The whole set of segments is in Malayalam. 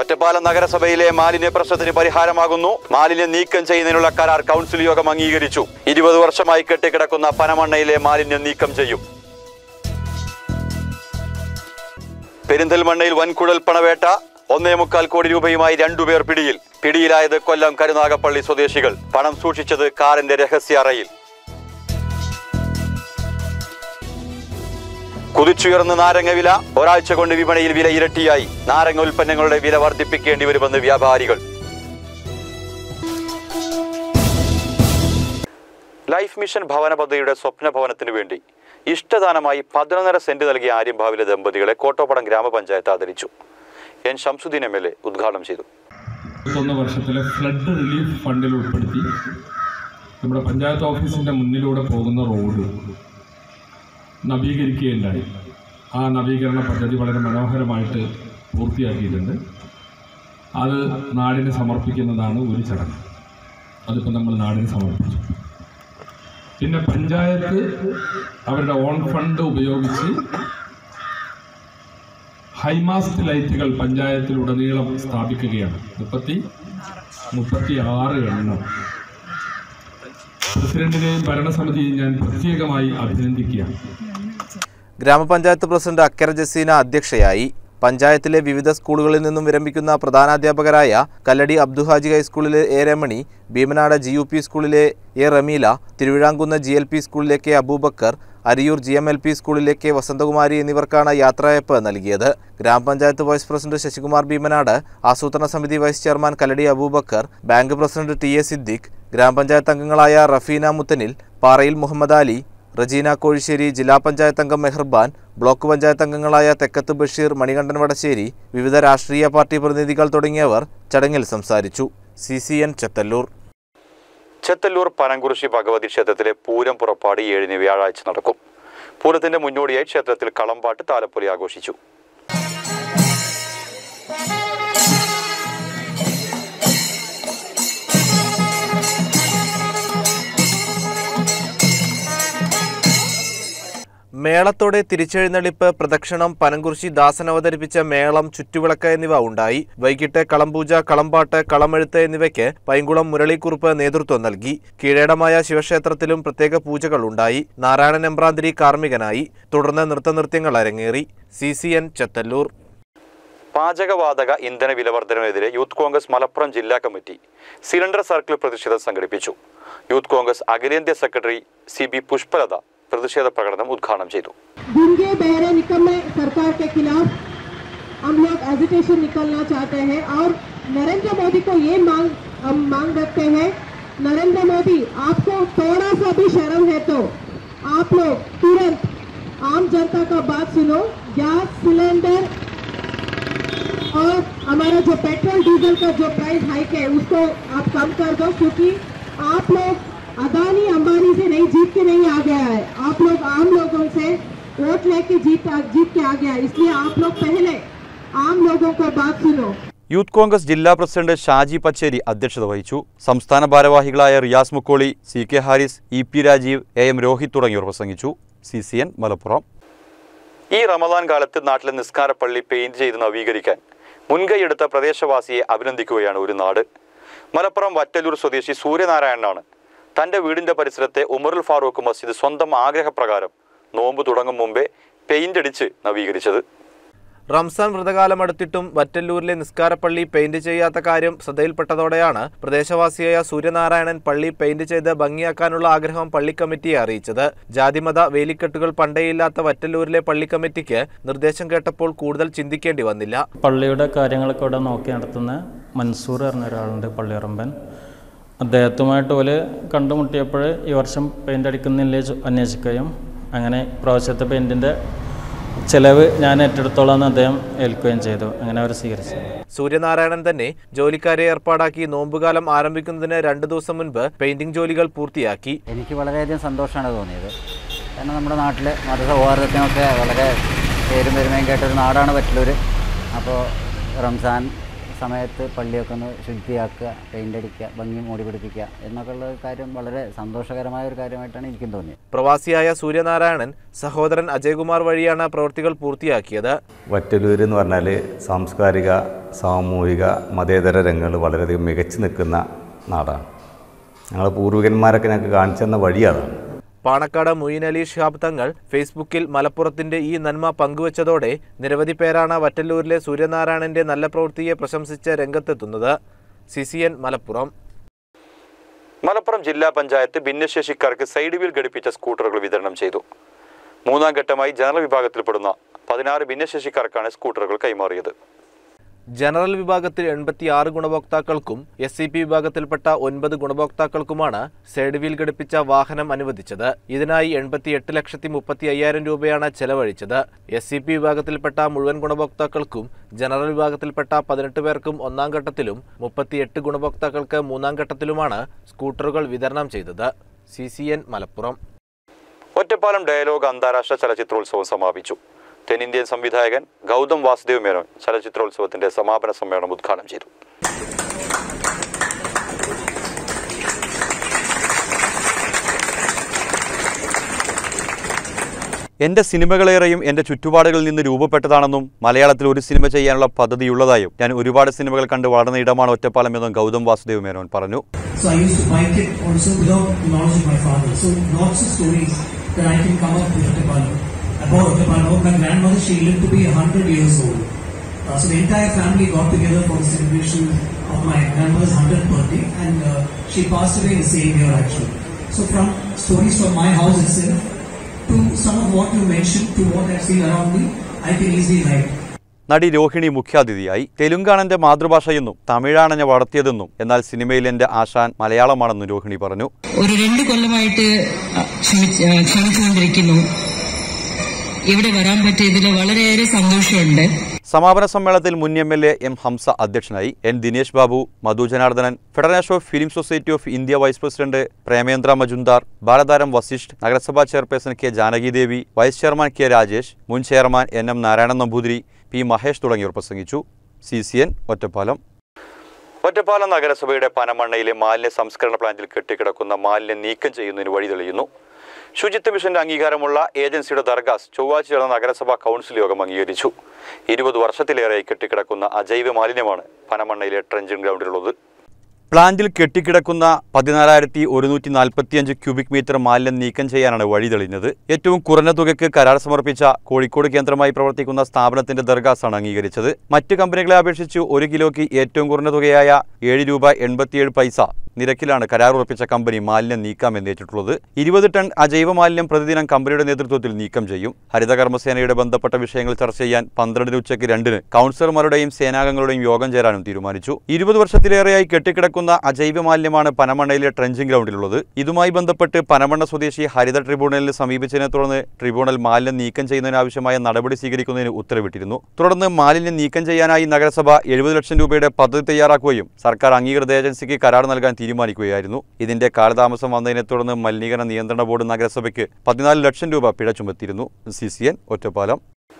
ഒറ്റപ്പാലം നഗരസഭയിലെ മാലിന്യ പ്രശ്നത്തിന് പരിഹാരമാകുന്നു. മാലിന്യം നീക്കം ചെയ്യുന്നതിനുള്ള കരാർ കൗൺസിൽ യോഗം അംഗീകരിച്ചു. 20 വർഷമായി കെട്ടിക്കിടക്കുന്ന പനമണ്ണയിലെ മാലിന്യം നീക്കം ചെയ്യും. പെരിന്തൽമണ്ണയിൽ വൻകുഴൽ പണവേട്ട. 1.25 കോടി രൂപയുമായി 2 പേർ പിടിയിൽ. പിടിയിലായത് കൊല്ലം കരുനാഗപ്പള്ളി സ്വദേശികൾ. പണം സൂക്ഷിച്ചത് കാറിന്റെ രഹസ്യ അറയിൽ. കുതിച്ചുയർന്ന് നാരങ്ങ വില. ഒരാഴ്ച കൊണ്ട് വിപണിയിൽ വില ഇരട്ടിയായി. നാരങ്ങ ഉൽപ്പന്നങ്ങളുടെ വില വർദ്ധിപ്പിക്കേണ്ടി വരുമെന്ന് വ്യാപാരികൾ. ലൈഫ് മിഷൻ ഭവന പദ്ധതിയുടെ സ്വപ്ന ഭവനത്തിനു വേണ്ടി ഇഷ്ടദാനമായി 11.5 സെന്റ് നൽകിയ ആര്യംഭാവിലെ ദമ്പതികളെ കോട്ടോപ്പടം ഗ്രാമപഞ്ചായത്ത് ആദരിച്ചു. എൻ ശംസുദ്ദീൻ MLA ഉദ്ഘാടനം ചെയ്തു. 1 വർഷത്തിലെ ഫ്ലഡ് റിലീഫ് ഫണ്ടിൽ ഉൾപ്പെടുത്തി നമ്മുടെ പഞ്ചായത്ത് ഓഫീസിന്റെ മുന്നിലൂടെ പോകുന്ന റോഡ് നവീകരിക്കുകയുണ്ടായി. ആ നവീകരണ പദ്ധതി വളരെ മനോഹരമായിട്ട് പൂർത്തിയാക്കിയിട്ടുണ്ട്. അത് നാടിന് സമർപ്പിക്കുന്നതാണ് ഒരു ചടങ്ങ്. അതിപ്പോൾ നമ്മൾ നാടിന് സമർപ്പിച്ചു. പിന്നെ പഞ്ചായത്ത് അവരുടെ ഓൺ ഫണ്ട് ഉപയോഗിച്ച് ഹൈമാസ്റ്റ് ലൈറ്റുകൾ പഞ്ചായത്തിലുടനീളം സ്ഥാപിക്കുകയാണ്. 36 എണ്ണം. പ്രസിഡന്റിനെയും ഭരണസമിതിയെയും ഞാൻ പ്രത്യേകമായി അഭിനന്ദിക്കുകയാണ്. ഗ്രാമപഞ്ചായത്ത് പ്രസിഡന്റ് അക്കര ജസീന അധ്യക്ഷയായി. പഞ്ചായത്തിലെ വിവിധ സ്കൂളുകളിൽ നിന്നും വിരമിക്കുന്ന പ്രധാനാധ്യാപകരായ കല്ലടി അബ്ദുഹാജി ഹൈസ്കൂളിലെ എ രമണി, ഭീമനാട് GUP സ്കൂളിലെ എ റമീല, തിരുവിഴാംകുന്ന് GLP സ്കൂളിലെ കെ അബൂബക്കർ, അരിയൂർ GMLP സ്കൂളിലെ കെ വസന്തകുമാരി എന്നിവർക്കാണ് യാത്രയയപ്പ് നൽകിയത്. ഗ്രാമപഞ്ചായത്ത് വൈസ് പ്രസിഡന്റ് ശശികുമാർ ഭീമനാട്, ആസൂത്രണ സമിതി vice chairman Kalladi Abubakar, bank president TA Siddique, ഗ്രാമപഞ്ചായത്ത് അംഗങ്ങളായ റഫീന മുത്തനിൽ, പാറയിൽ മുഹമ്മദ് അലി, റജീന കോഴിശ്ശേരി, ജില്ലാ പഞ്ചായത്ത് അംഗം മെഹർബാൻ, ബ്ലോക്ക് പഞ്ചായത്ത് അംഗങ്ങളായ തെക്കത്ത് ബഷീർ, മണികണ്ഠൻ വടശ്ശേരി, വിവിധ രാഷ്ട്രീയ പാർട്ടി പ്രതിനിധികൾ തുടങ്ങിയവർ ചടങ്ങിൽ സംസാരിച്ചു. CCN ചെത്തല്ലൂർ. ചെത്തല്ലൂർ പനംകുറിശി ഭഗവതി ക്ഷേത്രത്തിലെ പൂരം പുറപ്പാട് 7-ന് വ്യാഴാഴ്ച നടക്കും. പൂരത്തിന്റെ മുന്നോടിയായി ക്ഷേത്രത്തിൽ കളംപാട്ട്, താലപ്പൊലി ആഘോഷിച്ചു. മേളത്തോടെ തിരിച്ചെഴുന്നള്ളിപ്പ്, പ്രദക്ഷിണം, പനംകുറിശി ദാസൻ അവതരിപ്പിച്ച മേളം, ചുറ്റുവിളക്ക് എന്നിവ ഉണ്ടായി. വൈകിട്ട് കളംപൂജ, കളംപാട്ട്, കളമെഴുത്ത് എന്നിവയ്ക്ക് പൈങ്കുളം മുരളീക്കുറുപ്പ് നേതൃത്വം നൽകി. കീഴേടമായ ശിവക്ഷേത്രത്തിലും പ്രത്യേക പൂജകൾ ഉണ്ടായി. നാരായണൻ എമ്പ്രാന്തിരി കാർമ്മികനായി. തുടർന്ന് നൃത്തനൃത്യങ്ങൾ അരങ്ങേറി. CCN ചെത്തല്ലൂർ. പാചകവാതക ഇന്ധന വിലവർദ്ധനവിനെതിരെ യൂത്ത് കോൺഗ്രസ് മലപ്പുറം ജില്ലാ കമ്മിറ്റി സിലിണ്ടർ സർക്കിൾ പ്രതിഷേധം സംഘടിപ്പിച്ചു. യൂത്ത് കോൺഗ്രസ് അഖിലേന്ത്യാ സെക്രട്ടറി CB പുഷ്പലത प्रतिषेध प्रकटन उद्घाटन ചെയ്തു. गुंगे बहरे निकम्मे सरकार के खिलाफ हम लोग एजिटेशन निकलना चाहते हैं और नरेंद्र मोदी को ये मांग रखते हैं, नरेंद्र मोदी आपको थोड़ा सा भी शर्म है तो आप लोग तुरंत आम जनता का बात सुनो. गैस सिलेंडर और हमारा जो पेट्रोल डीजल का जो प्राइस हाइक है उसको आप कम कर दो, क्योंकि आप लोग अदानी अंबानी से नहीं जीत के नहीं आ गया है, आप लोग आम लोगों से वोट लेके जीत के आ गया. इसलिए आप लोग पहले आम लोगों को बात सुनो. യൂത്ത് കോൺഗ്രസ് ജില്ലാ പ്രസിഡന്റ് ഷാജി പച്ചേരി അധ്യക്ഷത വഹിച്ചു. സംസ്ഥാന ഭാരവാഹികളായ Riyas Mukkoli, CK Haris, EP Rajeev, AM Rohit തുടങ്ങിയവർ പ്രസംഗിച്ചു. CCN മലപ്പുറം. ഈ റമദാൻ കാലത്ത് നാട്ടിലെ നിസ്കാരപ്പള്ളി പെയിന്റ് ചെയ്ത് നവീകരിക്കാൻ മുൻകൈയെടുത്ത പ്രദേശവാസിയെ അഭിനന്ദിക്കുകയാണ് ഒരു നാട്. മലപ്പുറം വറ്റല്ലൂർ സ്വദേശി സൂര്യനാരായണനാണ് തന്റെ വീടിന്റെ പരിസരത്തെ ഉമറുൽ ഫാറൂഖ് മസ്ജിദ് സ്വന്തം ആഗ്രഹപ്രകാരം നോമ്പ് തുടങ്ങും മുമ്പേ പെയിന്റ് അടിച്ച് നവീകരിച്ചത്. റംസാൻ വ്രതകാലം അടുത്തിട്ടും വറ്റല്ലൂരിലെ നിസ്കാരപ്പള്ളി പെയിന്റ് ചെയ്യാത്ത കാര്യം ശ്രദ്ധയിൽപ്പെട്ടതോടെയാണ് പ്രദേശവാസിയായ സൂര്യനാരായണൻ പള്ളി പെയിന്റ് ചെയ്ത് ഭംഗിയാക്കാനുള്ള ആഗ്രഹം പള്ളി കമ്മിറ്റിയെ അറിയിച്ചത്. ജാതിമത വേലിക്കെട്ടുകൾ പണ്ടേയില്ലാത്ത വറ്റല്ലൂരിലെ പള്ളി കമ്മിറ്റിക്ക് നിർദ്ദേശം കേട്ടപ്പോൾ കൂടുതൽ ചിന്തിക്കേണ്ടി വന്നില്ല. പള്ളിയുടെ കാര്യങ്ങളൊക്കെ ഇവിടെ നോക്കി നടത്തുന്ന മൻസൂർ പറഞ്ഞ ഒരാളുണ്ട്, പള്ളിയറമ്പൻ. അദ്ദേഹത്തുമായിട്ട് പോലെ കണ്ടുമുട്ടിയപ്പോൾ ഈ വർഷം പെയിൻ്റ് അടിക്കുന്നില്ലേ അന്വേഷിക്കുകയും അങ്ങനെ പ്രാവശ്യത്തെ പെയിൻറ്റിൻ്റെ ചെലവ് ഞാൻ ഏറ്റെടുത്തോളാം അദ്ദേഹം ഏൽക്കുകയും ചെയ്തു. അങ്ങനെ അവർ സ്വീകരിച്ചു. സൂര്യനാരായണൻ തന്നെ ജോലിക്കാരെ ഏർപ്പാടാക്കി നോമ്പുകാലം ആരംഭിക്കുന്നതിന് 2 ദിവസം മുൻപ് പെയിന്റിംഗ് ജോലികൾ പൂർത്തിയാക്കി. എനിക്ക് വളരെയധികം സന്തോഷമാണ് തോന്നിയത്. കാരണം നമ്മുടെ നാട്ടിൽ മതസൗഹാർദ്ദത്തിനൊക്കെ വളരെ പേരും പെരുമയും കേട്ടൊരു നാടാണ് വറ്റല്ലൂർ. അപ്പോൾ റംസാൻ സമയത്ത് പള്ളിയൊക്കെ ഒന്ന് ശുദ്ധിയാക്കുക, പെയിൻ്റ് അടിക്കുക, ഭംഗി മൂടി പിടിപ്പിക്കുക എന്നൊക്കെയുള്ള കാര്യം വളരെ സന്തോഷകരമായ ഒരു കാര്യമായിട്ടാണ് എനിക്കും തോന്നിയത്. പ്രവാസിയായ സൂര്യനാരായണൻ സഹോദരൻ അജയ്കുമാർ വഴിയാണ് പ്രവൃത്തികൾ പൂർത്തിയാക്കിയത്. വറ്റല്ലൂർ എന്ന് പറഞ്ഞാൽ സാംസ്കാരിക സാമൂഹിക മതേതര രംഗങ്ങൾ വളരെയധികം മികച്ചു നിൽക്കുന്ന നാടാണ്. ഞങ്ങൾ പൂർവികന്മാരൊക്കെ ഞങ്ങൾക്ക് കാണിച്ചു തന്ന വഴി അതാണ്. പാണക്കാട് മൊയ്ൻ അലി ശിഹാബ് തങ്ങൾ ഫേസ്ബുക്കിൽ മലപ്പുറത്തിന്റെ ഈ നന്മ പങ്കുവച്ചതോടെ നിരവധി പേരാണ് വറ്റല്ലൂരിലെ സൂര്യനാരായണന്റെ നല്ല പ്രവൃത്തിയെ പ്രശംസിച്ച് രംഗത്തെത്തുന്നത്. CCN മലപ്പുറം. മലപ്പുറം ജില്ലാ പഞ്ചായത്ത് ഭിന്നശേഷിക്കാർക്ക് സൈഡ് വീൽ ഘടിപ്പിച്ച സ്കൂട്ടറുകൾ വിതരണം ചെയ്തു. മൂന്നാം ഘട്ടമായി ജനറൽ വിഭാഗത്തിൽപ്പെടുന്ന 16 ഭിന്നശേഷിക്കാർക്കാണ് സ്കൂട്ടറുകൾ കൈമാറിയത്. ജനറൽ വിഭാഗത്തിൽ 86 ഗുണഭോക്താക്കൾക്കും SCP വിഭാഗത്തിൽപ്പെട്ട 9 ഗുണഭോക്താക്കൾക്കുമാണ് സൈഡ് വീൽ ഘടിപ്പിച്ച വാഹനം അനുവദിച്ചത്. ഇതിനായി 88,35,000 രൂപയാണ് ചെലവഴിച്ചത്. SCP വിഭാഗത്തിൽപ്പെട്ട മുഴുവൻ ഗുണഭോക്താക്കൾക്കും ജനറൽ വിഭാഗത്തിൽപ്പെട്ട 18 പേർക്കും ഒന്നാം ഘട്ടത്തിലും 38 ഗുണഭോക്താക്കൾക്ക് മൂന്നാം ഘട്ടത്തിലുമാണ് സ്കൂട്ടറുകൾ വിതരണം ചെയ്തത്. CCN മലപ്പുറം. ഒറ്റപ്പാലം ഡയലോഗ് അന്താരാഷ്ട്ര ചലച്ചിത്രോത്സവം സമാപിച്ചു. തെന്നിന്ത്യൻ സംവിധായകൻ ഗൗതം വാസുദേവ് മേനോൻ ചലച്ചിത്രോത്സവത്തിന്റെ സമാപന സമ്മേളനം ഉദ്ഘാടനം ചെയ്തു. എന്റെ സിനിമകളേറെയും എന്റെ ചുറ്റുപാടുകളിൽ നിന്ന് രൂപപ്പെട്ടതാണെന്നും മലയാളത്തിൽ ഒരു സിനിമ ചെയ്യാനുള്ള പദ്ധതിയുള്ളതായും ഞാൻ ഒരുപാട് സിനിമകൾ കണ്ട് വളർന്ന ഇടമാണ് ഒറ്റപ്പാലം എന്നും ഗൗതം വാസുദേവ് മേനോൻ പറഞ്ഞു. About Ottapallu, my grandmother, she lived to be 100 years old. So the entire family got together for the celebration of my grandmother's 100th birthday, and she passed away the same year actually. So from stories from my house itself to some of what you mentioned to what I've seen around me, I can easily write. നടി രോഹിണി മുഖ്യാതിഥിയായി. തെലുങ്കാണെന്റെ മാതൃഭാഷയെന്നും തമിഴാണെന്നെ വളർത്തിയതെന്നും എന്നാൽ സിനിമയിൽ എന്റെ ആശാൻ മലയാളമാണെന്നും രോഹിണി പറഞ്ഞു. ഒരു 2 കൊല്ലമായിട്ട് ക്ഷണിച്ചുകൊണ്ടിരിക്കുന്നു. ഇവിടെ വരാൻ പറ്റിയതിൽ വളരെയേറെ സന്തോഷമുണ്ട്. സമാപന സമ്മേളനത്തിൽ മുൻ MLA M ഹംസ അധ്യക്ഷനായി. N Dinesh Babu, Madhu Janardhanan, federation of film society of India vice president Premendra Majumdar, ബാലതാരം വസിഷ്ഠ്, നഗരസഭാ chairperson K Janaki Devi, vice chairman K Rajesh, മുൻ chairman NM Narayanan Namboothiri, P Mahesh തുടങ്ങിയവർ പ്രസംഗിച്ചു. CCN ഒറ്റപ്പാലം. ഒറ്റപ്പാലം നഗരസഭയുടെ പനമണ്ണയിലെ മാലിന്യ സംസ്കരണ പ്ലാന്റിൽ കെട്ടിക്കിടക്കുന്ന മാലിന്യം നീക്കം ചെയ്യുന്നതിന് വഴി തെളിയുന്നു. ശുചിത്വ മിഷന്റെ അംഗീകാരമുള്ള ഏജൻസിയുടെ ദർഗാസ് ചൊവ്വാഴ്ച ചേർന്ന നഗരസഭാ കൗൺസിൽ യോഗം അംഗീകരിച്ചു. 20 വർഷത്തിലേറെയായി കെട്ടിക്കിടക്കുന്ന അജൈവ മാലിന്യമാണ് പനമണ്ണയിലെ ട്രെഞ്ചിങ് ഗ്രൗണ്ടിലുള്ളത്. പ്ലാന്റിൽ കെട്ടിക്കിടക്കുന്ന 14,145 ക്യൂബിക് മീറ്റർ മാലിന്യം നീക്കം ചെയ്യാനാണ് വഴി തെളിഞ്ഞത്. ഏറ്റവും കുറഞ്ഞ തുകയ്ക്ക് കരാർ സമർപ്പിച്ച കോഴിക്കോട് കേന്ദ്രമായി പ്രവർത്തിക്കുന്ന സ്ഥാപനത്തിന്റെ ദർഗാസാണ് അംഗീകരിച്ചത്. മറ്റ് കമ്പനികളെ അപേക്ഷിച്ച് 1 കിലോയ്ക്ക് ഏറ്റവും കുറഞ്ഞ തുകയായ ₹7.87 നിരക്കിലാണ് കരാർ ഉറപ്പിച്ച കമ്പനി മാലിന്യം നീക്കാമെന്നേറ്റിട്ടുള്ളത്. 20 ടൺ അജൈവ മാലിന്യം പ്രതിദിനം കമ്പനിയുടെ നേതൃത്വത്തിൽ നീക്കം ചെയ്യും. ഹരിതകർമ്മസേനയുടെ ബന്ധപ്പെട്ട വിഷയങ്ങൾ ചർച്ച ചെയ്യാൻ 12 ഉച്ചയ്ക്ക് 2 കൗൺസിലർമാരുടെയും സേനാംഗങ്ങളുടെയും യോഗം ചേരാനും തീരുമാനിച്ചു. 20 വർഷത്തിലേറെയായി കെട്ടിക്കിടക്കുന്ന അജൈവ മാലിന്യമാണ് പനമണ്ണയിലെ ട്രെഞ്ചിങ് ഗ്രൗണ്ടിലുള്ളത്. ഇതുമായി ബന്ധപ്പെട്ട് പനമണ്ണ സ്വദേശി ഹരിത ട്രിബ്യൂണലിനെ സമീപിച്ചതിനെ തുടർന്ന് ട്രിബ്യൂണൽ മാലിന്യം നീക്കം ചെയ്യുന്നതിനാവശ്യമായ നടപടി സ്വീകരിക്കുന്നതിന് ഉത്തരവിട്ടിരുന്നു. തുടർന്ന് മാലിന്യം നീക്കം ചെയ്യാനായി നഗരസഭ 70 ലക്ഷം രൂപയുടെ പദ്ധതി തയ്യാറാക്കുകയും സർക്കാർ അംഗീകൃത ഏജൻസിക്ക് കരാർ നൽകാൻ തീരുമാനിക്കുകയായിരുന്നു. ഇതിന്റെ കാലതാമസം വന്നതിനെ തുടർന്ന് മലിനീകരണ നിയന്ത്രണ ബോർഡ് നഗരസഭയ്ക്ക് 14 ലക്ഷം രൂപ പിഴ ചുമത്തിയിരുന്നു. CCN ഒറ്റപ്പാലം.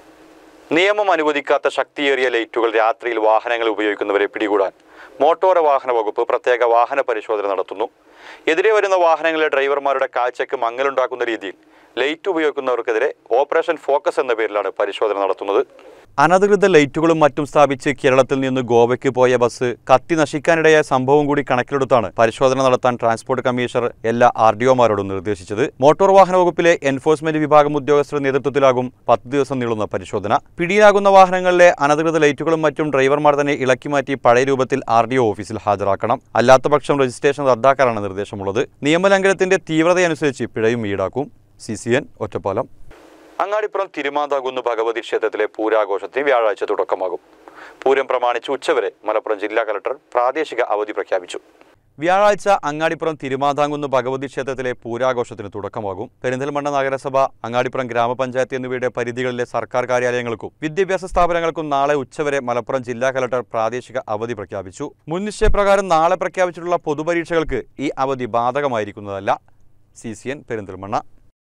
നിയമം അനുവദിക്കാത്ത ശക്തിയേറിയ ലൈറ്റുകൾ രാത്രിയിൽ വാഹനങ്ങൾ ഉപയോഗിക്കുന്നവരെ പിടികൂടാൻ മോട്ടോർ വാഹന വകുപ്പ് പ്രത്യേക വാഹന പരിശോധന നടത്തുന്നു. എതിരെ വരുന്ന വാഹനങ്ങളിലെ ഡ്രൈവർമാരുടെ കാഴ്ചയ്ക്ക് മങ്ങലുണ്ടാക്കുന്ന രീതിയിൽ ലൈറ്റ് ഉപയോഗിക്കുന്നവർക്കെതിരെ ഓപ്പറേഷൻ ഫോക്കസ് എന്ന പേരിലാണ് പരിശോധന നടത്തുന്നത്. അനധികൃത ലൈറ്റുകളും മറ്റും സ്ഥാപിച്ച് കേരളത്തിൽ നിന്ന് ഗോവയ്ക്ക് പോയ ബസ് കത്തി നശിക്കാനിടയായ സംഭവം കൂടി കണക്കിലെടുത്താണ് പരിശോധന നടത്താൻ ട്രാൻസ്പോർട്ട് കമ്മീഷണർ എല്ലാ RDOമാരോടും നിർദ്ദേശിച്ചത്. മോട്ടോർ വാഹന വകുപ്പിലെ എൻഫോഴ്സ്മെന്റ് വിഭാഗം ഉദ്യോഗസ്ഥരുടെ നേതൃത്വത്തിലാകും 10 ദിവസം നീളുന്ന പരിശോധന. പിടിയിലാകുന്ന വാഹനങ്ങളിലെ അനധികൃത ലൈറ്റുകളും മറ്റും ഡ്രൈവർമാർ തന്നെ ഇളക്കി മാറ്റി പഴയ രൂപത്തിൽ RDO ഓഫീസിൽ ഹാജരാക്കണം. അല്ലാത്തപക്ഷം രജിസ്ട്രേഷൻ റദ്ദാക്കാനാണ് നിർദ്ദേശമുള്ളത്. നിയമലംഘനത്തിന്റെ തീവ്രതയനുസരിച്ച് പിഴയും ഈടാക്കും. CCN ഒറ്റപ്പാലം. അങ്ങാടിപ്പുറം തിരുമാന്താംകുന്ന് ഭഗവതി ക്ഷേത്രത്തിലെ പൂരാഘോഷത്തിന് വ്യാഴാഴ്ച തുടക്കമാകും. പൂരം പ്രമാണിച്ച് ഉച്ചവരെ മലപ്പുറം ജില്ലാ കളക്ടർ പ്രാദേശിക അവധി പ്രഖ്യാപിച്ചു. വ്യാഴാഴ്ച അങ്ങാടിപ്പുറം തിരുമാന്താംകുന്ന് ഭഗവതി ക്ഷേത്രത്തിലെ പൂരാഘോഷത്തിന് തുടക്കമാകും. പെരിന്തൽമണ്ണ നഗരസഭ, അങ്ങാടിപ്പുറം ഗ്രാമപഞ്ചായത്ത് എന്നിവയുടെ പരിധികളിലെ സർക്കാർ കാര്യാലയങ്ങൾക്കും വിദ്യാഭ്യാസ സ്ഥാപനങ്ങൾക്കും നാളെ ഉച്ചവരെ മലപ്പുറം ജില്ലാ കളക്ടർ പ്രാദേശിക അവധി പ്രഖ്യാപിച്ചു. മുൻ നിശ്ചയപ്രകാരം നാളെ പ്രഖ്യാപിച്ചിട്ടുള്ള പൊതുപരീക്ഷകൾക്ക് ഈ അവധി ബാധകമായിരിക്കുന്നതല്ല. CCN പെരിന്തൽമണ്ണ.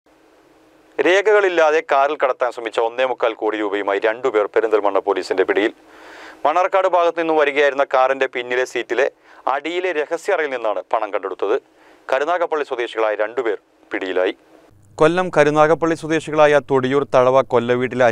രേഖകളില്ലാതെ കാറിൽ കടത്താൻ ശ്രമിച്ച 1.25 കോടി രൂപയുമായി 2 പേർ പെരിന്തൽമണ്ണ പോലീസിന്റെ പിടിയിൽ. മണ്ണാർക്കാട് ഭാഗത്തു നിന്നും വരികയായിരുന്ന കാറിന്റെ പിന്നിലെ സീറ്റിലെ അടിയിലെ രഹസ്യ അറയിൽ നിന്നാണ് പണം കണ്ടെടുത്തത്. കരുനാഗപ്പള്ളി സ്വദേശികളായ 2 പേർ പിടിയിലായി. കൊല്ലം കരുനാഗപ്പള്ളി സ്വദേശികളായ തൊടിയൂർ തഴവ കൊല്ലവീട്ടിലെ അനീഷ്,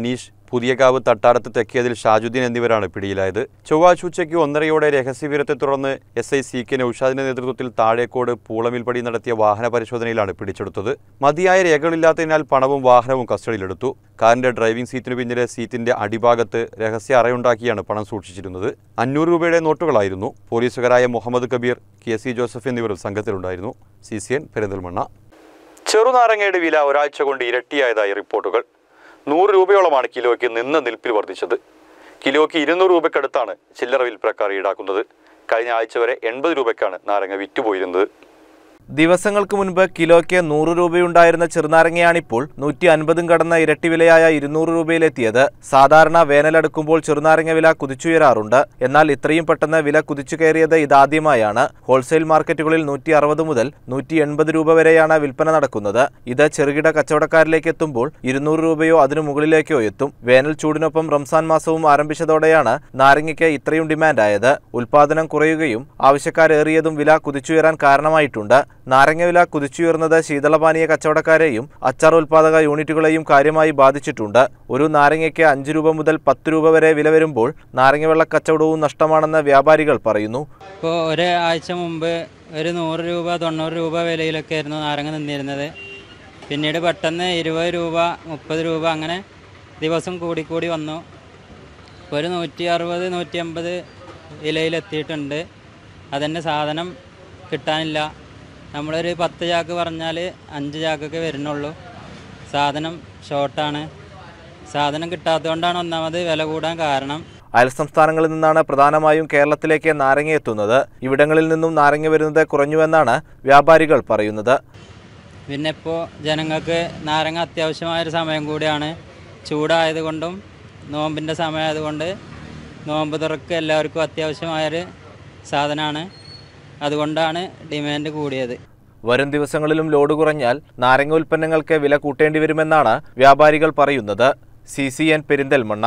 പുതിയകാവ് തട്ടാരത്ത് തെക്കേതിൽ ഷാജുദ്ദീൻ എന്നിവരാണ് പിടിയിലായത്. ചൊവ്വാഴ്ച ഉച്ചയ്ക്ക് 1:30 രഹസ്യവിവരത്തെ തുടർന്ന് SI CK നൌഷാദിന്റെ നേതൃത്വത്തിൽ താഴേക്കോട് പൂളമിൽപ്പടി നടത്തിയ വാഹന പരിശോധനയിലാണ് പിടിച്ചെടുത്തത്. മതിയായ രേഖകളില്ലാത്തതിനാൽ പണവും വാഹനവും കസ്റ്റഡിയിലെടുത്തു. കാറിന്റെ ഡ്രൈവിംഗ് സീറ്റിനു പിന്നിലെ സീറ്റിന്റെ അടിഭാഗത്ത് രഹസ്യ അറയുണ്ടാക്കിയാണ് പണം സൂക്ഷിച്ചിരുന്നത്. 500 രൂപയുടെ നോട്ടുകളായിരുന്നു. പോലീസുകാരായ മുഹമ്മദ് കബീർ, KC ജോസഫ് എന്നിവർ സംഘത്തിലുണ്ടായിരുന്നു. CCN പെരിന്തൽമണ്ണ. ചെറുനാരങ്ങയുടെ വില ഒരാഴ്ച കൊണ്ട് ഇരട്ടിയായതായി റിപ്പോർട്ടുകൾ. 100 രൂപയോളമാണ് കിലോയ്ക്ക് നിന്ന് നിൽപ്പിൽ വർദ്ധിച്ചത്. കിലോയ്ക്ക് 200 രൂപയ്ക്കടുത്താണ് ചില്ലറ വിൽപ്പനക്കാർ ഈടാക്കുന്നത്. കഴിഞ്ഞ ആഴ്ച വരെ 80 രൂപയ്ക്കാണ് നാരങ്ങ വിറ്റുപോയിരുന്നത്. ദിവസങ്ങൾക്ക് മുൻപ് കിലോയ്ക്ക് 100 രൂപയുണ്ടായിരുന്ന ചെറുനാരങ്ങയാണിപ്പോൾ 150 കടന്ന ഇരട്ടി വിലയായ 200 രൂപയിലെത്തിയത്. സാധാരണ വേനലടുക്കുമ്പോൾ ചെറുനാരങ്ങ വില കുതിച്ചുയരാറുണ്ട്. എന്നാൽ ഇത്രയും പെട്ടെന്ന് വില കുതിച്ചു കയറിയത് ഇതാദ്യമായാണ്. ഹോൾസെയിൽ മാർക്കറ്റുകളിൽ 160 മുതൽ 180 രൂപ വരെയാണ് വിൽപ്പന നടക്കുന്നത്. ഇത് ചെറുകിട കച്ചവടക്കാരിലേക്ക് എത്തുമ്പോൾ 200 രൂപയോ അതിനു മുകളിലേക്കോ എത്തും. വേനൽ ചൂടിനൊപ്പം റംസാൻ മാസവും ആരംഭിച്ചതോടെയാണ് നാരങ്ങയ്ക്ക് ഇത്രയും ഡിമാൻഡായത്. ഉൽപാദനം കുറയുകയും ആവശ്യക്കാരേറിയതും വില കുതിച്ചുയരാൻ കാരണമായിട്ടുണ്ട്. നാരങ്ങ വില കുതിച്ചുയർന്നത് ശീതളപാനീയ കച്ചവടക്കാരെയും അച്ചാർ ഉൽപാദക യൂണിറ്റുകളെയും കാര്യമായി ബാധിച്ചിട്ടുണ്ട്. ഒരു നാരങ്ങയ്ക്ക് 5 രൂപ മുതൽ 10 രൂപ വരെ വില വരുമ്പോൾ നാരങ്ങ വെള്ള കച്ചവടവും നഷ്ടമാണെന്ന് വ്യാപാരികൾ പറയുന്നു. ഇപ്പോൾ ഒരാഴ്ച മുമ്പ് ഒരു 100 രൂപ 90 രൂപ വിലയിലൊക്കെ ആയിരുന്നു നാരങ്ങ നിന്നിരുന്നത്. പിന്നീട് പെട്ടെന്ന് 20 രൂപ 30 രൂപ അങ്ങനെ ദിവസം കൂടിക്കൂടി വന്നു. ഇപ്പോൾ ഒരു 160 180 വിലയിലെത്തിയിട്ടുണ്ട്. അതന്നെ സാധനം കിട്ടാനില്ല. നമ്മളൊരു 10 ചാക്ക് പറഞ്ഞാൽ 5 ചാക്കൊക്കെ വരുന്നുള്ളൂ. സാധനം ഷോർട്ടാണ്. സാധനം കിട്ടാത്തതുകൊണ്ടാണ് ഒന്നാമത് വില കൂടാൻ കാരണം. അയൽ സംസ്ഥാനങ്ങളിൽ നിന്നാണ് പ്രധാനമായും കേരളത്തിലേക്ക് നാരങ്ങ എത്തുന്നത്. ഇവിടങ്ങളിൽ നിന്നും നാരങ്ങ വരുന്നത് കുറഞ്ഞുവെന്നാണ് വ്യാപാരികൾ പറയുന്നത്. പിന്നെ ഇപ്പോൾ ജനങ്ങൾക്ക് നാരങ്ങ അത്യാവശ്യമായൊരു സമയം കൂടിയാണ്. ചൂടായതുകൊണ്ടും നോമ്പിൻ്റെ സമയമായതുകൊണ്ട് നോമ്പ് തുറക്ക് എല്ലാവർക്കും അത്യാവശ്യമായൊരു സാധനമാണ്. അതുകൊണ്ടാണ് ഡിമാൻഡ് കൂടിയത്. വരും ദിവസങ്ങളിലും ലോഡ് കുറഞ്ഞാൽ നാരങ്ങ ഉൽപ്പന്നങ്ങൾക്ക് വില കൂട്ടേണ്ടി വരുമെന്നാണ് വ്യാപാരികൾ പറയുന്നത്. CCN പെരിന്തൽമണ്ണ.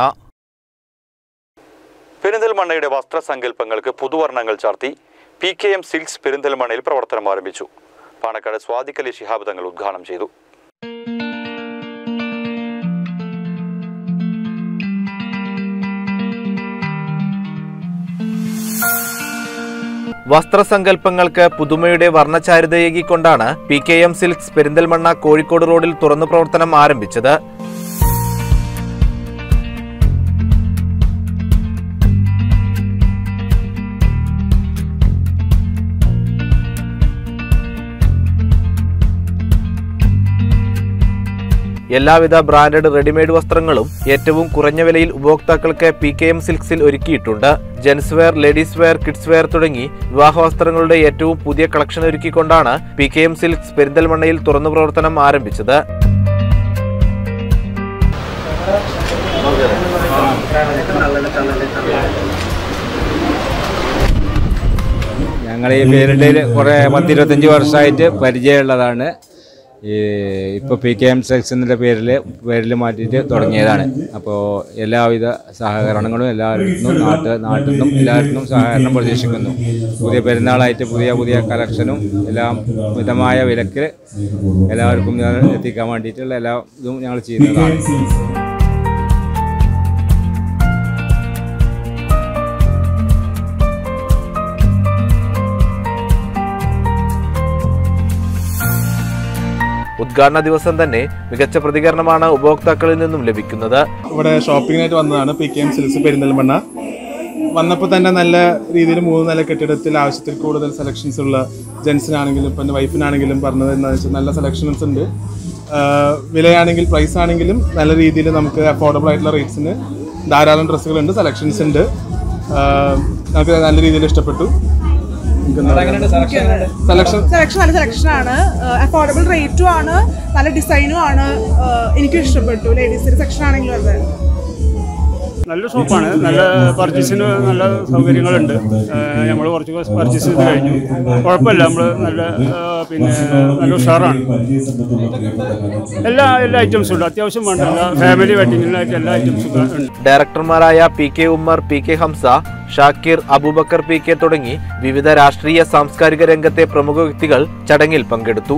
പെരിന്തൽമണ്ണയുടെ വസ്ത്രസങ്കല്പങ്ങൾക്ക് പുതുവർണ്ണങ്ങൾ ചാർത്തി PKM സിൽക്സ് പെരിന്തൽമണ്ണയിൽ പ്രവർത്തനം ആരംഭിച്ചു. പാണക്കാട് സ്വാദിഖ് അലി ശിഹാബ് തങ്ങൾ ഉദ്ഘാടനം ചെയ്തു. വസ്ത്രസങ്കല്പങ്ങൾക്ക് പുതുമയുടെ വർണ്ണചാരുതയേകിക്കൊണ്ടാണ് PKM സിൽക്സ് പെരിന്തൽമണ്ണ കോഴിക്കോട് റോഡിൽ തുറന്നു പ്രവർത്തനം ആരംഭിച്ചത്. എല്ലാവിധ ബ്രാൻഡഡ് റെഡിമെയ്ഡ് വസ്ത്രങ്ങളും ഏറ്റവും കുറഞ്ഞ വിലയിൽ ഉപഭോക്താക്കൾക്ക് PKM സിൽക്സിൽ ഒരുക്കിയിട്ടുണ്ട്. Gents wear, ladies wear, kids wear തുടങ്ങി വിവാഹ വസ്ത്രങ്ങളുടെ ഏറ്റവും പുതിയ കളക്ഷൻ ഒരുക്കിക്കൊണ്ടാണ് PKM സിൽക്സ് പെരിന്തൽമണ്ണയിൽ തുറന്നു പ്രവർത്തനം ആരംഭിച്ചത്. ഞങ്ങൾ ഈ ഫീൽഡിൽ കുറേ 10-25 വർഷമായിട്ട് പരിചയമുള്ളതാണ്. ഇപ്പോൾ PKM സിൽക്സ് എന്നുള്ള പേരിൽ മാറ്റിയിട്ട് തുടങ്ങിയതാണ്. അപ്പോൾ എല്ലാവിധ സഹകരണങ്ങളും എല്ലാവരും നാട്ടിൽ നിന്നും എല്ലാവർക്കും സഹകരണം പ്രതീക്ഷിക്കുന്നു. പുതിയ പെരുന്നാളായിട്ട് പുതിയ കളക്ഷനും എല്ലാം മിതമായ വിലക്ക് എല്ലാവർക്കും എത്തിക്കാൻ വേണ്ടിയിട്ടുള്ള എല്ലാ ഇതും ഞങ്ങൾ ചെയ്യുന്നതാണ്. ഉദ്ഘാടന ദിവസം തന്നെ മികച്ച പ്രതികരണമാണ് ഉപഭോക്താക്കളിൽ നിന്നും ലഭിക്കുന്നത്. ഇവിടെ ഷോപ്പിങ്ങിനായിട്ട് വന്നതാണ് PKM സിൽക്സ് പെരിന്തൽമണ്ണ. വന്നപ്പോൾ തന്നെ നല്ല രീതിയിൽ 3 നില കെട്ടിടത്തിൽ ആവശ്യത്തിൽ കൂടുതൽ സെലക്ഷൻസ് ഉള്ള ജെൻസിനാണെങ്കിലും ഇപ്പം എൻ്റെ വൈഫിനാണെങ്കിലും പറഞ്ഞത് എന്താണെന്ന് വെച്ചാൽ നല്ല സെലക്ഷൻസ് ഉണ്ട്. വിലയാണെങ്കിൽ പ്രൈസ് ആണെങ്കിലും നല്ല രീതിയിൽ നമുക്ക് അഫോർഡബിൾ ആയിട്ടുള്ള റേറ്റ്സിന് ധാരാളം ഡ്രസ്സുകളുണ്ട്, സെലക്ഷൻസ് ഉണ്ട്. നമുക്ക് നല്ല രീതിയിൽ ഇഷ്ടപ്പെട്ടു. സെലക്ഷൻ നല്ല സെലക്ഷനാണ്, അഫോർഡബിൾ റേറ്റും ആണ്, നല്ല ഡിസൈനും ആണ്. എനിക്കും ഇഷ്ടപ്പെട്ടു. ലേഡീസിന്റെ സെക്ഷൻ ആണെങ്കിലും അതെ നല്ല ഷോപ്പാണ്. നല്ല പർച്ചേസിന് നല്ല സൗകര്യങ്ങളുണ്ട്. നമ്മൾ കുറച്ച് പർച്ചേസ് ചെയ്ത് കഴിഞ്ഞു. കുഴപ്പമില്ല. നമ്മൾ നല്ല നല്ല ഉഷാറാണ്. എല്ലാ ഐറ്റംസും ഉണ്ട്. അത്യാവശ്യം വേണ്ട ഫാമിലി വെഡിങ്ങിനായിട്ട് എല്ലാ ഐറ്റംസും ഉണ്ട്. ഡയറക്ടർമാരായ PK Ummer, PK Hamza, Shakir, Abubakar PK തുടങ്ങി വിവിധ രാഷ്ട്രീയ സാംസ്കാരിക രംഗത്തെ പ്രമുഖ വ്യക്തികൾ ചടങ്ങിൽ പങ്കെടുത്തു.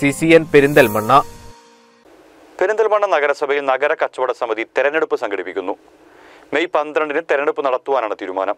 CCN പെരിന്തൽമണ്ണ. പെരിന്തൽമണ്ണ നഗരസഭയിൽ നഗര കച്ചവട സമിതി തെരഞ്ഞെടുപ്പ് സംഘടിപ്പിക്കുന്നു. മെയ് 12-ന് തെരഞ്ഞെടുപ്പ് നടത്തുവാനാണ് തീരുമാനം.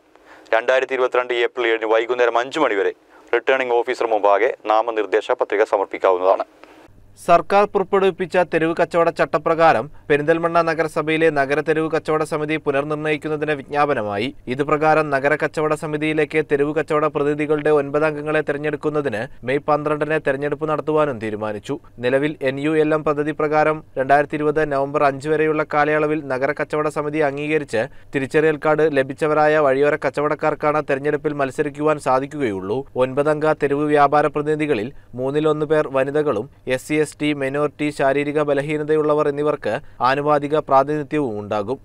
2022 ഏപ്രിൽ 7 വൈകുന്നേരം 5 മണി വരെ റിട്ടേണിംഗ് ഓഫീസർ മുമ്പാകെ നാമനിർദ്ദേശ പത്രിക സമർപ്പിക്കാവുന്നതാണ്. സർക്കാർ പുറപ്പെടുവിപ്പിച്ച തെരുവ് കച്ചവട ചട്ടപ്രകാരം പെരിന്തൽമണ്ണ നഗരസഭയിലെ നഗര തെരുവ് കച്ചവട സമിതി പുനർനിർണ്ണയിക്കുന്നതിന് വിജ്ഞാപനമായി. ഇതുപ്രകാരം നഗര കച്ചവട സമിതിയിലേക്ക് തെരുവ് കച്ചവട പ്രതിനിധികളുടെ 9 അംഗങ്ങളെ തെരഞ്ഞെടുക്കുന്നതിന് മെയ് 12-ന് തെരഞ്ഞെടുപ്പ് നടത്തുവാനും തീരുമാനിച്ചു. നിലവിൽ NULM പദ്ധതി പ്രകാരം 2020 നവംബർ 5 വരെയുള്ള കാലയളവിൽ നഗര കച്ചവട സമിതി അംഗീകരിച്ച് തിരിച്ചറിയൽ കാർഡ് ലഭിച്ചവരായ വഴിയോര കച്ചവടക്കാർക്കാണ് തെരഞ്ഞെടുപ്പിൽ മത്സരിക്കുവാൻ സാധിക്കുകയുള്ളൂ. 9 അംഗ തെരുവ് വ്യാപാര പ്രതിനിധികളിൽ 1/3 പേർ വനിതകളും SC ST മൈനോറിറ്റി ശാരീരിക ബലഹീനതയുള്ളവർ എന്നിവർക്ക് ആനുപാതിക പ്രാതിനിധ്യവും ഉണ്ടാകും.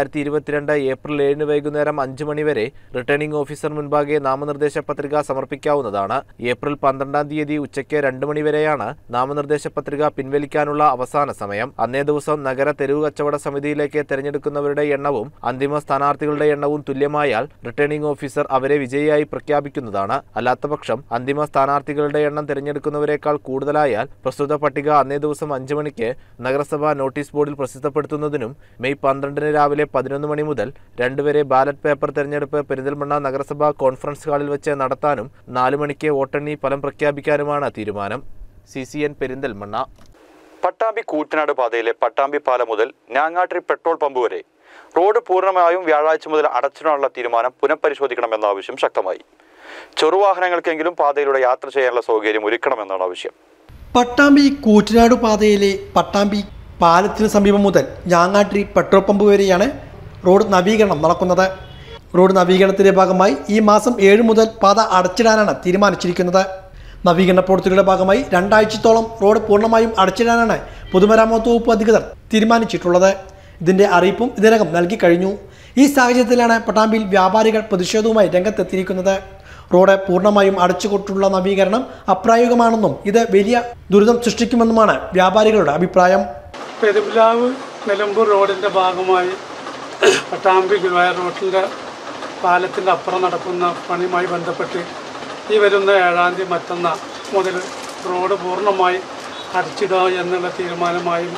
2022 ഏപ്രിൽ 7 വൈകുന്നേരം 5 മണി വരെ റിട്ടേണിംഗ് ഓഫീസർ മുൻപാകെ നാമനിർദ്ദേശ പത്രിക സമർപ്പിക്കാവുന്നതാണ്. ഏപ്രിൽ 12-ാം തീയതി ഉച്ചയ്ക്ക് 2 മണി വരെയാണ് നാമനിർദ്ദേശ പത്രിക പിൻവലിക്കാനുള്ള അവസാന സമയം. അന്നേ ദിവസം നഗര തെരുവ് കച്ചവട സമിതിയിലേക്ക് തെരഞ്ഞെടുക്കുന്നവരുടെ എണ്ണവും അന്തിമ സ്ഥാനാർത്ഥികളുടെ എണ്ണവും തുല്യമായാൽ റിട്ടേണിംഗ് ഓഫീസർ അവരെ വിജയിയായി പ്രഖ്യാപിക്കുന്നതാണ്. അല്ലാത്തപക്ഷം അന്തിമ സ്ഥാനാർത്ഥികളുടെ എണ്ണം തെരഞ്ഞെടുക്കുന്നവരെക്കാൾ കൂടുതലായാൽ പ്രസ്തുത പട്ടിക അന്നേ ദിവസം 5 മണിക്ക് നഗരസഭ നോട്ടീസ് ബോർഡിൽ പ്രസിദ്ധപ്പെടുത്തുന്നതിനും മെയ് 12-ന് രാവിലെ 11 മണി മുതൽ 2 വരെ ബാലറ്റ് പേപ്പർ തെരഞ്ഞെടുപ്പ് പെരിന്തൽമണ്ണ നഗരസഭ കോൺഫറൻസ് ഹാളിൽ വെച്ച് നടത്താനും 4 മണിക്ക് വോട്ടെണ്ണി ഫലം പ്രഖ്യാപിക്കാനുമാണ് തീരുമാനം. CCN പെരിന്തൽമണ്ണ. പട്ടാമ്പി കൂറ്റനാട് പാതയിലെ പട്ടാമ്പി പാലം മുതൽ ഞാങ്ങാട്ടിരി പെട്രോൾ പമ്പ് വരെ റോഡ് പൂർണ്ണമായും വ്യാഴാഴ്ച മുതൽ അടച്ചിടാനുള്ള തീരുമാനം പുനഃപരിശോധിക്കണമെന്ന ആവശ്യം ശക്തമായി. ചെറുവാഹനങ്ങൾക്കെങ്കിലും പാതയിലൂടെ യാത്ര ചെയ്യാനുള്ള സൗകര്യം ഒരുക്കണമെന്നാണ് ആവശ്യം. പട്ടാമ്പി കൂറ്റനാട് പാതയിലെ പട്ടാമ്പി പാലത്തിന് സമീപം മുതൽ ഞാങ്ങാട്ടിരി പെട്രോൾ പമ്പ് വരെയാണ് റോഡ് നവീകരണം നടക്കുന്നത്. റോഡ് നവീകരണത്തിന്റെ ഭാഗമായി ഈ മാസം 7 മുതൽ പാത അടച്ചിടാനാണ് തീരുമാനിച്ചിരിക്കുന്നത്. നവീകരണ പ്രവൃത്തികളുടെ ഭാഗമായി 2 ആഴ്ചത്തോളം റോഡ് പൂർണ്ണമായും അടച്ചിടാനാണ് പൊതുമരാമത്ത് വകുപ്പ് അധികൃതർ തീരുമാനിച്ചിട്ടുള്ളത്. ഇതിന്റെ അറിയിപ്പും ഇതിനകം നൽകി കഴിഞ്ഞു. ഈ സാഹചര്യത്തിലാണ് പട്ടാമ്പിയിൽ വ്യാപാരികൾ പ്രതിഷേധവുമായി രംഗത്തെത്തിയിരിക്കുന്നത്. റോഡ് പൂർണ്ണമായും അടച്ചുകൊണ്ടുള്ള നവീകരണം അപ്രായോഗികമാണെന്നും ഇത് വലിയ ദുരിതം സൃഷ്ടിക്കുമെന്നുമാണ് വ്യാപാരികളുടെ അഭിപ്രായം. പെരുമ്പിലാവ് നിലമ്പൂർ റോഡിൻ്റെ ഭാഗമായി പട്ടാമ്പി ഗുരുവായൂർ റോഡിൻ്റെ പാലത്തിൻ്റെ അപ്പുറം നടക്കുന്ന പണിയുമായി ബന്ധപ്പെട്ട് ഈ വരുന്ന 7-ാം തീയതി മറ്റന്നാൾ മുതൽ റോഡ് പൂർണ്ണമായി അടച്ചിടുക എന്നുള്ള തീരുമാനമായി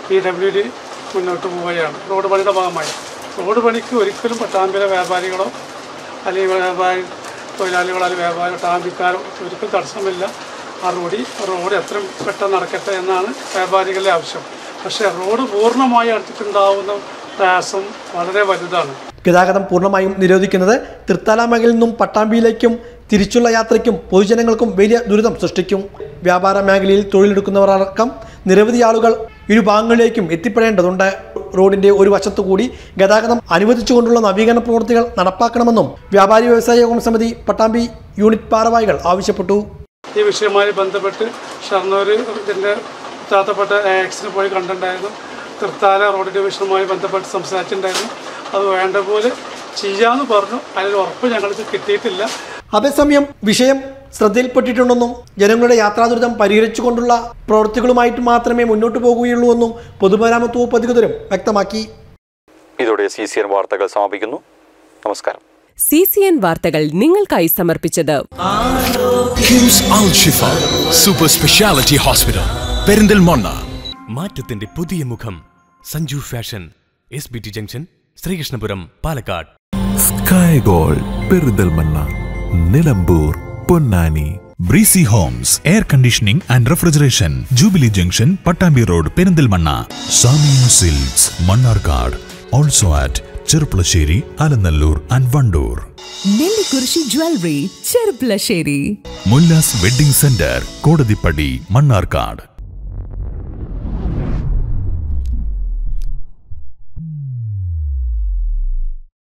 PWD മുന്നോട്ട് പോവുകയാണ്. റോഡ് പണിയുടെ ഭാഗമായി റോഡ് പണിക്ക് ഒരിക്കലും പട്ടാമ്പിയിലെ വ്യാപാരികളോ അല്ലെങ്കിൽ തൊഴിലാളികളോ അല്ലെങ്കിൽ വ്യാപാരി പട്ടാമ്പിക്കാരോ ഒരിക്കലും തടസ്സമില്ല. ആ റോഡ് എത്രയും പെട്ടെന്ന് നടക്കട്ടെ എന്നാണ് വ്യാപാരികളുടെ ആവശ്യം. പക്ഷേ റോഡ് പൂർണ്ണമായി അടച്ചിട്ടുണ്ടാവുന്ന പ്രയാസം വളരെ വലുതാണ്. ഗതാഗതം പൂർണ്ണമായും നിരോധിക്കുന്നത് തൃത്താല മേഖലയിൽ നിന്നും പട്ടാമ്പിയിലേക്കും തിരിച്ചുള്ള യാത്രയ്ക്കും പൊതുജനങ്ങൾക്കും വലിയ ദുരിതം സൃഷ്ടിക്കും. വ്യാപാര മേഖലയിൽ തൊഴിലെടുക്കുന്നവർ അടക്കം നിരവധി ആളുകൾ ഇരു ഭാഗങ്ങളിലേക്കും എത്തിപ്പെടേണ്ടതുണ്ട്. റോഡിന്റെ ഒരു വശത്തുകൂടി ഗതാഗതം അനുവദിച്ചുകൊണ്ടുള്ള നവീകരണ പ്രവൃത്തികൾ നടപ്പാക്കണമെന്നും വ്യാപാരി വ്യവസായ ഏകോപന സമിതി പട്ടാമ്പി യൂണിറ്റ് ഭാരവാഹികൾ ആവശ്യപ്പെട്ടു. ഈ വിഷയവുമായി ബന്ധപ്പെട്ട് ഷർണൂർ ഇതിൻ്റെ ഉത്തരവാദിത്തപ്പെട്ട ആക്സിന് പോയി കണ്ടിട്ടുണ്ടായിരുന്നു. തൃത്താല റോഡ് ഡിവിഷനുമായി ബന്ധപ്പെട്ട് സംസാരിച്ചിട്ടുണ്ടായിരുന്നു. അത് വേണ്ട പോലെ ചെയ്യാമെന്ന് പറഞ്ഞു. അതിന് ഉറപ്പ് ഞങ്ങൾക്ക് കിട്ടിയിട്ടില്ല. അതേസമയം വിഷയം ശ്രദ്ധയിൽപ്പെട്ടിട്ടുണ്ടെന്നും ജനങ്ങളുടെ യാത്രാദുരിതം പരിഹരിച്ചുകൊണ്ടുള്ള പ്രവൃത്തികളുമായിട്ട് മാത്രമേ മുന്നോട്ട് പോകുകയുള്ളൂ എന്നും പൊതുമരാമത്ത് വകുപ്പ് അധികൃതരും വ്യക്തമാക്കി. ഇതോടെ CCN വാർത്തകൾ സമാപിക്കുന്നു. നമസ്കാരം. CCN വാർത്തകൾ നിങ്ങൾക്കായി സമർപ്പിച്ചത് KIMS Al Shifa super speciality hospital Perinthalmanna. മാറ്റത്തിന്റെ പുതിയ മുഖം Sanju fashion, SBT junction, Sreekrishnapuram, Palakkad. Sky gold Perinthalmanna, Nilambur, Ponnani. Breezy homes air conditioning and refrigeration, jubilee junction, Pattambi road, Perinthalmanna. Samiya silks, Mannarkkad. Also at Cherpulassery, Alanallur and Wandoor. Nellikurissi jewellery, Cherpulassery. Mullas wedding centre, Kodathippadi, Mannarkkad.